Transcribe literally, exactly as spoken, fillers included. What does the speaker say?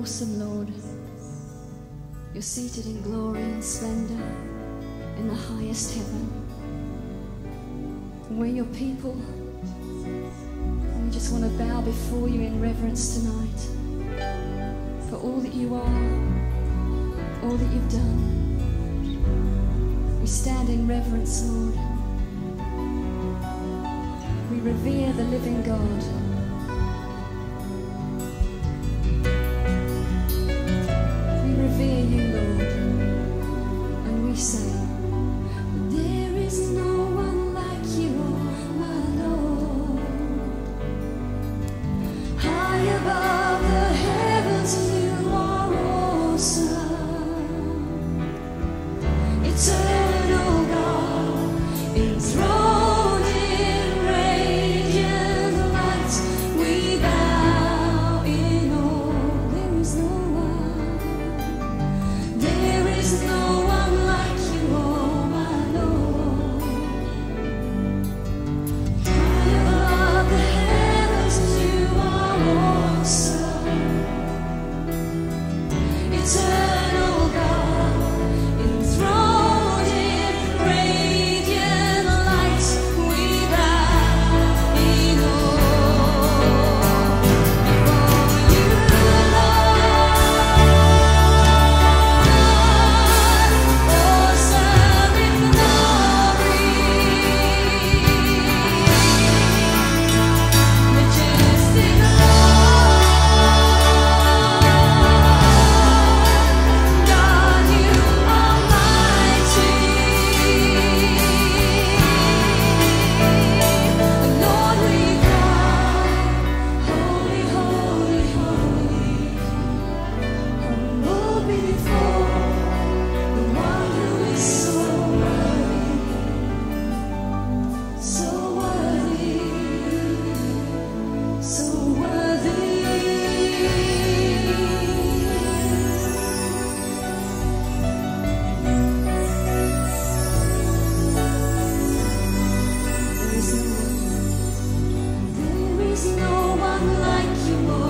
awesome, Lord. You're seated in glory and splendor in the highest heaven. And we're your people. And we just want to bow before you in reverence tonight for all that you are, all that you've done. We stand in reverence, Lord. We revere the living God. We revere you, Lord, and we say, there is no one like you, my Lord. High above the heavens, you are awesome. Eternal God, enthroned in radiant light, we bow in awe. There is no one, there is no one like you, oh my Lord. High above the heavens, you are awesome. Eternal God, enthroned in radiant light, we bow in awe before you, Lord. Awesome in glory, majestic God, you are mighty. Lord, we cry, holy, holy, holy, humble before the one who is so worthy, so worthy, so worthy. There is no one, there is no one like you, oh